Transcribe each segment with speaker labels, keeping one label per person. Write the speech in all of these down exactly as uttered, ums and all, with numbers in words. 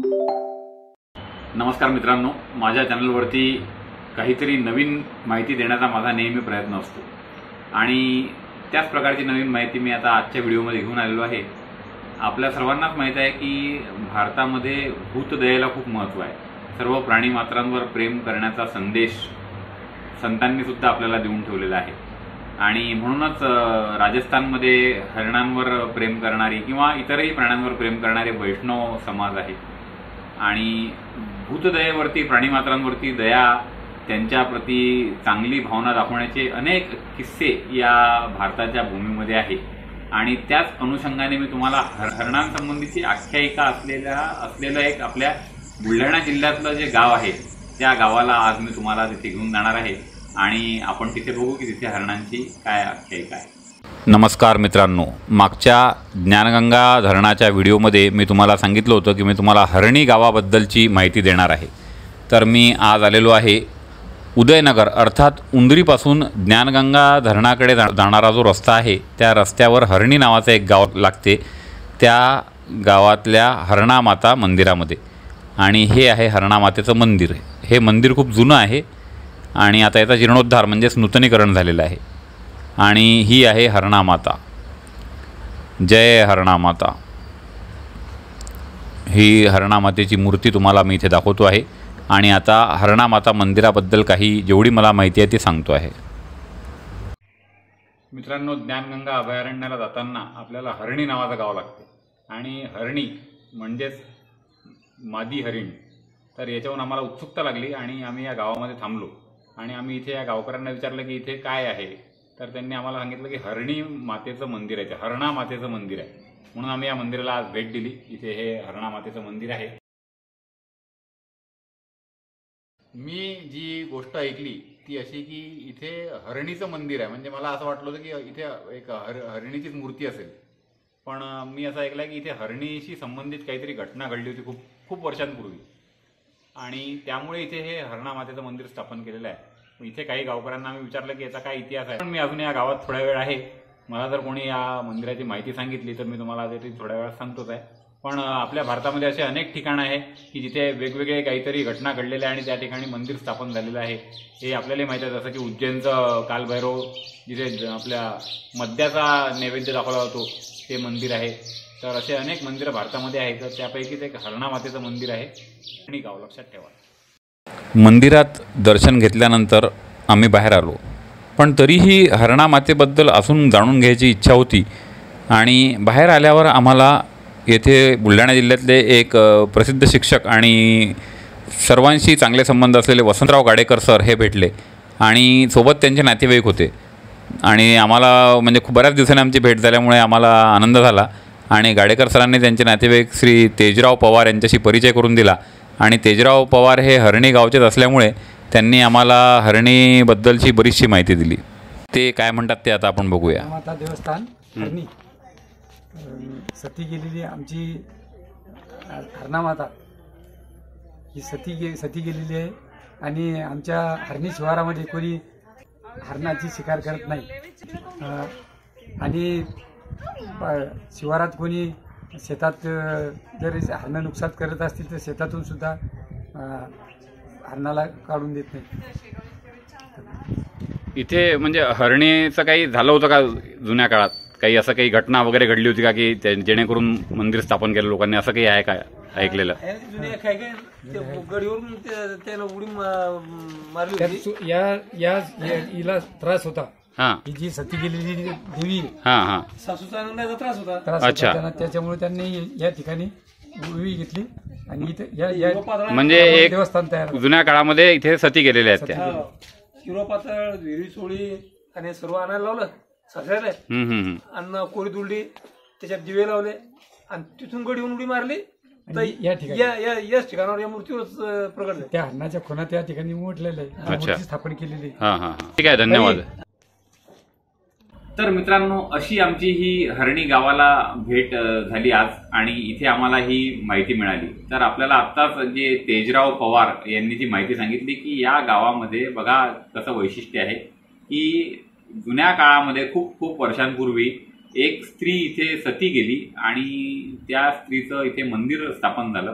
Speaker 1: नमस्कार मित्रांनो, माझ्या चॅनलवरती काहीतरी नवीन माहिती देण्याचा माझा नेहमी प्रयत्न असतो आणि त्याच प्रकारची नवीन माहिती मी आता आजच्या व्हिडिओमध्ये घेऊन आलेलो आहे। आपल्या सर्वांनाच माहित आहे की भारतामध्ये भूतदयेला खूप महत्त्व आहे। सर्व प्राणी मात्रांवर प्रेम करण्याचा संदेश संतांनी सुद्धा आपल्याला देऊन ठेवलेला आहे आणि म्हणूनच राजस्थानमध्ये हरणांवर प्रेम करणारी किंवा इतरही प्राण्यांवर प्रेम करणारे वैष्णव समाज आहे आणि भूतदयेवरती प्राणीमात्रांवरती दया त्यांच्याप्रती चांगली भावना दाखवण्याचे अनेक किस्से या भारताच्या भूमीमध्ये आहे आणि त्याच अनुषंगाने मी तुम्हाला हर हरणांसंबंधीची आख्यायिका असलेल्या असलेलं एक आपल्या बुलढाणा जिल्ह्यातलं जे गाव आहे त्या गावाला आज मी तुम्हाला तिथे घेऊन जाणार आहे आणि आपण तिथे बघू की तिथे हरणांची काय आख्यायिका आहे। नमस्कार मित्रांनो, मागच्या ज्ञानगंगा धरणाच्या व्हिडिओमध्ये मी तुम्हाला सांगितलं होतं की मी तुम्हाला हरणी गावाबद्दलची माहिती देणार आहे। तर मी आज आलेलो आहे उदयनगर अर्थात उंदरीपासून ज्ञानगंगा धरणाकडे जा जाणारा जो रस्ता आहे त्या रस्त्यावर हरणी नावाचं एक गाव लागते, त्या गावातल्या हरणामाता मंदिरामध्ये। आणि हे आहे हरणामातेचं मंदिर। हे मंदिर खूप जुनं आहे आणि आता याचा जीर्णोद्धार म्हणजेच नूतनीकरण झालेलं आहे आणि ही आहे हरणामाता। जय हरणामाता। ही हरणामातेची मूर्ती तुम्हाला मी इथे दाखवतो आहे आणि आता हरणामाता मंदिराबद्दल काही जेवढी मला माहिती आहे ती सांगतो आहे। मित्रांनो, ज्ञानगंगा अभयारण्याला जाताना आपल्याला हरणी नावाचं गाव लागते आणि हरणी म्हणजेच मादी हरिण। तर याच्यावरून आम्हाला उत्सुकता लागली आणि आम्ही या गावामध्ये थांबलो आणि आम्ही इथे या गावकऱ्यांना विचारलं की इथे काय आहे। तर त्यांनी आम्हाला सांगितलं की हरणी मातेचं मंदिर आहे, हरणा मातेचं मंदिर आहे, म्हणून आम्ही या मंदिराला आज भेट दिली। इथे हे हरणा मातेचं मंदिर आहे। मी जी गोष्ट ऐकली ती अशी की इथे हरणीचं मंदिर आहे, म्हणजे मला असं वाटलं होतं की इथे एक हर हरणीचीच मूर्ती असेल, पण मी असं ऐकलं आहे की इथे हरणीशी संबंधित काहीतरी घटना घडली होती खूप खूप वर्षांपूर्वी आणि त्यामुळे इथे हे हरणा मातेचं मंदिर स्थापन केलेलं आहे। इथे काही गावकऱ्यांना आम्ही विचारलं की याचा काय इतिहास आहे, पण मी अजून या गावात थोड्या वेळ आहे। मला जर कोणी या मंदिराची माहिती सांगितली तर मी तुम्हाला ते थोड्या वेळात सांगतोच आहे। पण आपल्या भारतामध्ये असे अनेक ठिकाणं आहे की जिथे वेगवेगळे काहीतरी घटना घडलेल्या आणि त्या ठिकाणी मंदिर स्थापन झालेलं आहे। हे आपल्याला माहिती आहे, जसं की उज्जैनचं कालभैरव जिथे आपल्या मद्याचा नैवेद्य दाखवला जातो ते मंदिर आहे। तर असे अनेक मंदिरं भारतामध्ये आहेत, तर त्यापैकीच एक हरणा मातेचं मंदिर आहे आणि गाव लक्षात ठेवा। मंदिरात दर्शन घेतल्यानंतर आम्ही बाहेर आलो, पण तरीही हरणा मातेबद्दल अजून जाणून घ्यायची इच्छा होती आणि बाहेर आल्यावर आम्हाला येथे बुलढाणा जिल्ह्यातले एक प्रसिद्ध शिक्षक आणि सर्वांशी चांगले संबंध असलेले वसंतराव गाडेकर सर हे भेटले आणि सोबत त्यांचे नातेवाईक होते आणि आम्हाला म्हणजे खूप बऱ्याच दिवसांनी आमची भेट झाल्यामुळे आम्हाला आनंद झाला आणि गाडेकर सरांनी त्यांचे नातेवाईक श्री तेजराव पवार यांच्याशी परिचय करून दिला आणि तेजराव पवार हे हरणी गावचेच असल्यामुळे त्यांनी आम्हाला हरणीबद्दलची बरीचशी माहिती दिली। ते काय म्हणतात ते आता आपण बघूया।
Speaker 2: माता देवस्थान हरणी सती गेलेली आमची हरणामाता ही सती गे सती गेलेली आहे आणि आमच्या हरणी शिवारामध्ये कोणी हरणाची शिकार करत नाही आणि शिवारात कोणी शेतात जर हरणं नुकसान करत असतील तर शेतातून सुद्धा हरणाला काढून देत नाही।
Speaker 1: इथे म्हणजे हरणीचं काही झालं होतं का जुन्या काळात, काही असं काही घटना वगैरे घडली होती का की जेणेकरून मंदिर स्थापन केलं लोकांनी, असं काही आहे का ऐकलेलं?
Speaker 2: या हिला त्रास होता,
Speaker 1: हा
Speaker 2: ही जी सती गेलेली देवी
Speaker 1: हा हा
Speaker 2: सासूचा त्रास होता। अच्छा, त्याच्यामुळे त्यांनी या ठिकाणी उर्वी घेतली आणि इथे या
Speaker 1: म्हणजे एक
Speaker 2: देवस्थान तयार
Speaker 1: जुन्या काळामध्ये इथे सती गेलेल्या आहेत त्या।
Speaker 2: हिरो पातळ विहिरी सोळी आणि सर्व आणायला लावलं सगळ्याला आणि कोरी दुलडी त्याच्यात दिवे लावले आणि तिथून गडी उडी मारली या ठिकाणी याच ठिकाणावर या मूर्तीवर प्रगट त्या हरणाच्या खुणा त्या ठिकाणी उमटलेल्या आहे, मूर्ती स्थापन केलेली।
Speaker 1: हा हा ठीक आहे, धन्यवाद। तर मित्रांनो, अशी आमची ही हरणी गावाला भेट झाली आज आणि इथे आम्हाला ही माहिती मिळाली। तर आपल्याला आत्ताच जे तेजराव पवार यांनी जी माहिती सांगितली की या गावामध्ये बघा कसं वैशिष्ट्य आहे की जुन्या काळामध्ये खूप खूप वर्षांपूर्वी एक स्त्री इथे सती गेली आणि त्या स्त्रीचं इथे मंदिर स्थापन झालं।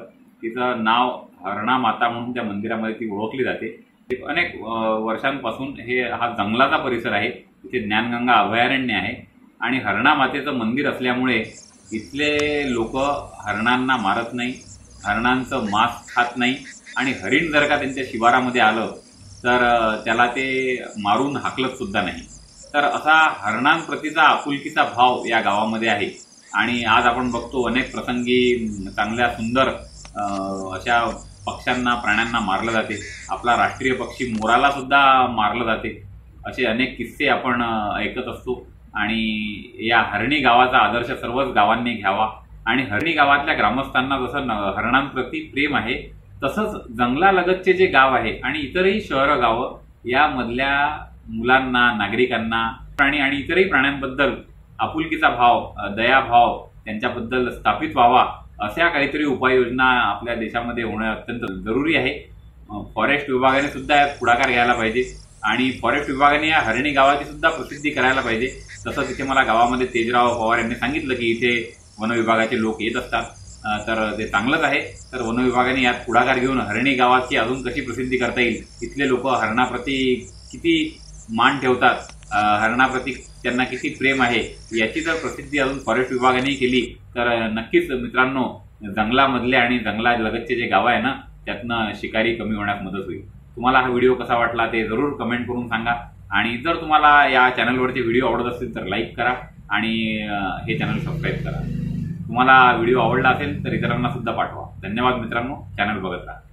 Speaker 1: तिचं नाव हरणा माता म्हणून त्या मंदिरामध्ये ती ओळखली जाते. अनेक वर्षांपासून हे हा जंगलाचा परिसर आहे. इथे ज्ञानगंगा अभयारण्य आहे आणि हरणा मातेचं मंदिर असल्यामुळे इथले लोक हरणांना मारत नाही, हरणांचं मांस खात नाही आणि हरिण जर का त्यांच्या शिवारामध्ये आलं तर त्याला ते मारून हाकलत सुद्धा नाही. तर असा हरणांप्रतीचा आपुलकीचा भाव या गावामध्ये आहे. आणि आज आपण बघतो अनेक प्रसंगी चांगल्या सुंदर अशा पक्ष्यांना प्राण्यांना मारलं जाते. आपला राष्ट्रीय पक्षी मोराला सुद्धा मारलं जाते. असे अनेक किस्से आपण ऐकत असतो आणि या हरणी गावाचा आदर्श सर्वच गावांनी घ्यावा. आणि हरणी गावातल्या ग्रामस्थांना जसं हरणांप्रती प्रेम आहे तसंच जंगलालगतचे जे गाव आहे आणि इतरही शहर गावं यामधल्या मुलांना, नागरिकांना, प्राणी आणि इतरही प्राण्यांबद्दल आपुलकीचा भाव, दयाभाव त्यांच्याबद्दल स्थापित व्हावा अशा काहीतरी उपाययोजना आपल्या देशामध्ये होणं अत्यंत जरुरी आहे. फॉरेस्ट विभागाने सुद्धा यात पुढाकार घ्यायला पाहिजे आणि फॉरेस्ट विभागाने या हरणी गावाची सुद्धा प्रसिद्धी करायला पाहिजे. तसंच इथे मला गावामध्ये तेजराव पवार यांनी सांगितलं की इथे वन विभागाचे लोक येत असतात, तर ते चांगलंच आहे. तर वन विभागाने यात पुढाकार घेऊन हरणी गावाची अजून कशी प्रसिद्धी करता येईल, इथले लोक हरणाप्रती किती मान ठेवतात, हरणाप्रती त्यांना किती प्रेम आहे याची जर प्रसिद्धी अजून फॉरेस्ट विभागाने केली तर नक्कीच मित्रांनो जंगलामधले आणि जंगलालगतचे जे गाव आहे ना त्यातनं शिकारी कमी होण्यास मदत होईल. तुम्हाला हा व्हिडिओ कसा वाटला ते जरूर कमेंट करून सांगा. आणि जर तुम्हाला या चॅनलवरचे व्हिडिओ आवडत असतील तर लाईक करा आणि हे चॅनल सबस्क्राईब करा. तुम्हाला व्हिडिओ आवडला असेल तर इतरांना सुद्धा पाठवा. धन्यवाद मित्रांनो, चॅनल बघत राहा.